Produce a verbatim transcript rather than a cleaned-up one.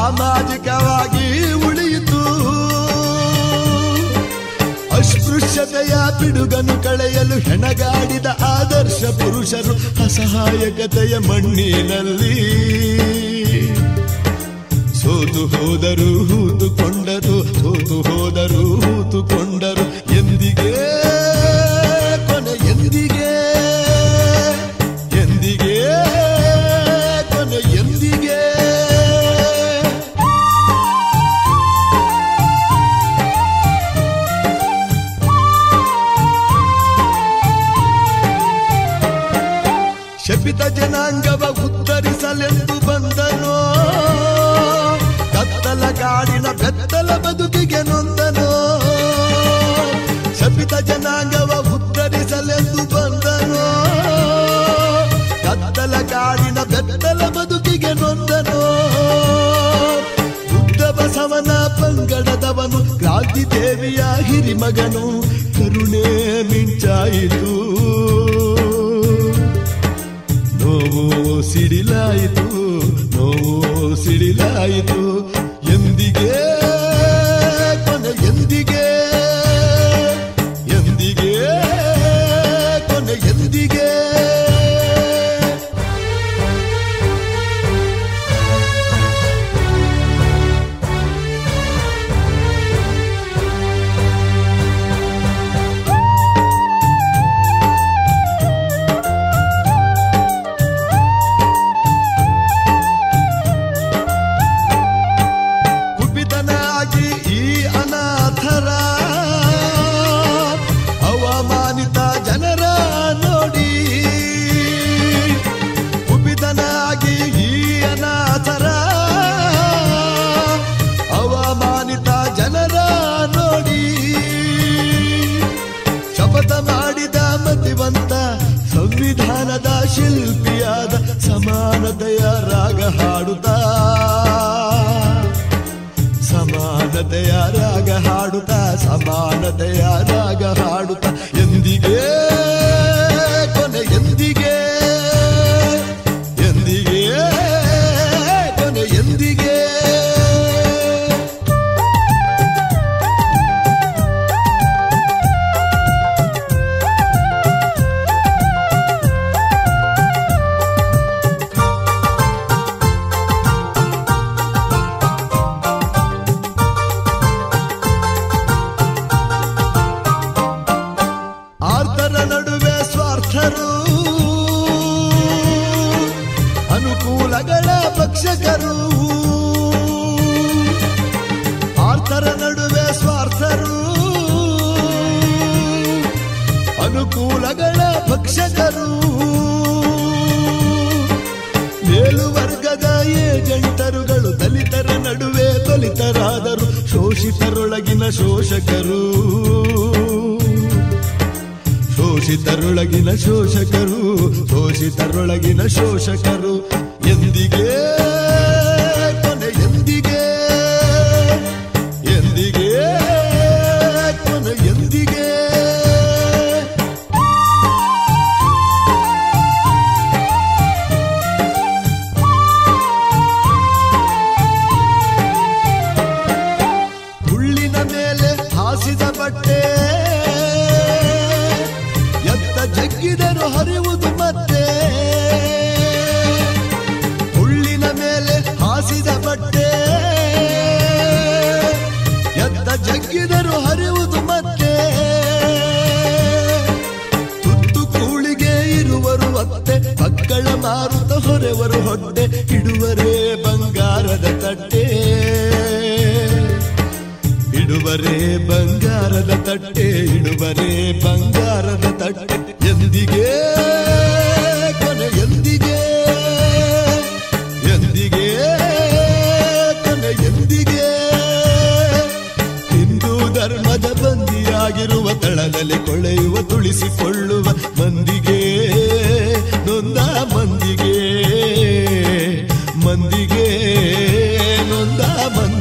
ಸಾಮಾಜಿಕವಾಗಿ ಉಳಿಯಿತು. ಅಸ್ಪೃಶ್ಯತೆಯ ಪಿಡುಗನ್ನು ಕಳೆಯಲು ಹೆಣಗಾಡಿದ ಆದರ್ಶ ಪುರುಷರು ಅಸಹಾಯಕತೆಯ ಮಣ್ಣಿನಲ್ಲಿ ಸೋತು ಹೋದರು ಹೂತುಕೊಂಡರು, ಸೋತು ಹೋದರು ಹೂತುಕೊಂಡರು. ಎಂದಿಗೆ ಕೊನೆ ಎಂದಿಗೆ, ಎಂದಿಗೆ ಕೊನೆ ಎಂದಿಗೆ. ಶಪಿತ ಜನಾಂಗವ ಉತ್ತರಿಸಲೆಂದು ಬಂದನೋ, ಕತ್ತಲ ಕಾಡಿನ ಬೆತ್ತಲ ಬದುಕಿಗೆ ನೊಂದನೋ. ಶಪಿತ ಜನಾಂಗವ ಉತ್ತರಿಸಲೆಂದು ಬಂದನೋ, ಕತ್ತಲ ಕಾಡಿನ ಬೆತ್ತಲ ಬದುಕಿಗೆ ನೊಂದನೋ. ಬುದ್ಧ ಬಸವನ ಪಂಗಡದವನು, ಕ್ರಾಂತಿ ದೇವಿಯ ಹಿರಿಮಗನು, ಕರುಣೆ ಮಿಂಚಾಯಿತು, ನೋವು ಸಿಡಿಲಾಯಿತು, ನೋವು ಸಿಡಿಲಾಯಿತು. ಎಂದಿಗೆ ಕೊನೆ ಎಂದಿಗೆ, ಎಂದಿಗೆ ಕೊನೆ ಎಂದಿಗೆ. ಸಂವಿಧಾನದ ಶಿಲ್ಪಿಯಾದ ಸಮಾನತೆಯ ರಾಗ ಹಾಡುತ್ತಾ, ಸಮಾನತೆಯ ರಾಗ ಹಾಡುತ್ತಾ, ಸಮಾನತೆಯ ರಾಗ ಹಾಡುತ್ತಾ. ಎಂದಿಗೆ ಕೊನೆ ಎಂದಿಗೆ, ಎಂದಿಗೆ ಕೊನೆ ಎಂದಿಗೆ. ಅನುಕೂಲಗಳ ಭಕ್ಷಕರು, ಆರ್ತರ ನಡುವೆ ಸ್ವಾರ್ಥರು, ಅನುಕೂಲಗಳ ಭಕ್ಷಕರು. ಮೇಲುವರ್ಗದ ಏಜೆಂಟರುಗಳು ದಲಿತರ ನಡುವೆ ದಲಿತರಾದರು, ಶೋಷಿತರೊಳಗಿನ ಶೋಷಕರು, ಶೋಷಿತರೊಳಗಿನ ಶೋಷಕರು, ಶೋಷಿತರೊಳಗಿನ ಶೋಷಕರು. ಎಂದಿಗೆ ಕೊನೆ ಎಂದಿಗೆ, ಎಂದಿಗೆ ಕೊನೆ ಎಂದಿಗೆ. ಹುಳ್ಳಿನ ಮೇಲೆ ಹಾಸಿದ ಬಟ್ಟೆ ಜಗ್ಗಿದರು ಹರಿವುದು ಮತ್ತೆ, ಹುಳ್ಳಿನ ಮೇಲೆ ಹಾಸಿದ ಬಟ್ಟೆ ಎತ್ತ ಜಗ್ಗಿದರು ಹರಿವುದು ಮತ್ತೆ. ತುತ್ತು ಕೂಳಿಗೆ ಇರುವರು ಅತ್ತೆ, ಮಕ್ಕಳ ಮಾರುತ ಹೊರೆವರು ಹೊಟ್ಟೆ, ಇಡುವರೇ ಬಂಗಾರದ ತಟ್ಟೆ, ಇಡುವರೇ ಬಂಗಾರದ ತಟ್ಟೆ, ಇಡುವರೇ ಬಂಗಾರದ ತಟ್ಟೆ. ಎಂದಿಗೆ ಕೊನೆ ಎಂದಿಗೆ, ಎಂದಿಗೆ ಕೊನೆ ಎಂದಿಗೆ. ಹಿಂದೂ ಧರ್ಮದ ಬಂದಿಯಾಗಿರುವ ತಳದಲ್ಲಿ ಕೊಳೆಯುವ ತುಳಿಸಿಕೊಳ್ಳುವ ಮಂದಿಗೆ, ನೊಂದ ಮಂದಿಗೆ, ಮಂದಿಗೆ ನೊಂದ ಮಂದಿಗೆ.